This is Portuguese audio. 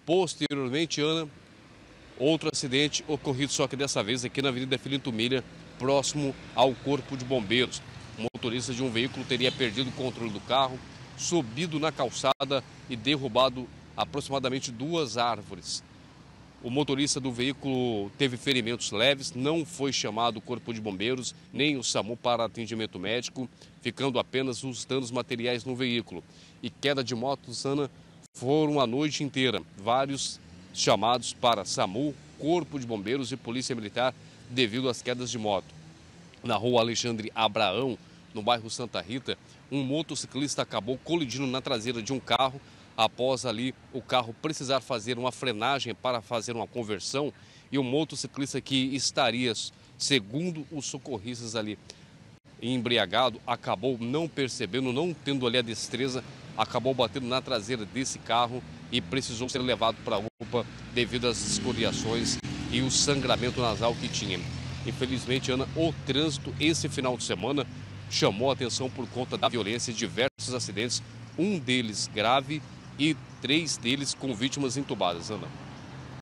Posteriormente, Ana, outro acidente ocorrido, só que dessa vez aqui na Avenida Filinto Milha, próximo ao Corpo de Bombeiros. O motorista de um veículo teria perdido o controle do carro, subido na calçada e derrubado aproximadamente 2 árvores. O motorista do veículo teve ferimentos leves, não foi chamado o Corpo de Bombeiros nem o SAMU para atendimento médico, ficando apenas os danos materiais no veículo. E queda de motos, Ana, foram a noite inteira. Vários chamados para SAMU, Corpo de Bombeiros e Polícia Militar devido às quedas de moto. Na rua Alexandre Abraão, no bairro Santa Rita, um motociclista acabou colidindo na traseira de um carro. Após ali o carro precisar fazer uma frenagem para fazer uma conversão, e o motociclista que estaria, segundo os socorristas ali, embriagado, acabou não percebendo, não tendo ali a destreza, acabou batendo na traseira desse carro e precisou ser levado para a UPA devido às escoriações e o sangramento nasal que tinha. Infelizmente, Ana, o trânsito esse final de semana chamou a atenção por conta da violência de diversos acidentes, um deles grave e 3 deles com vítimas entubadas, Ana.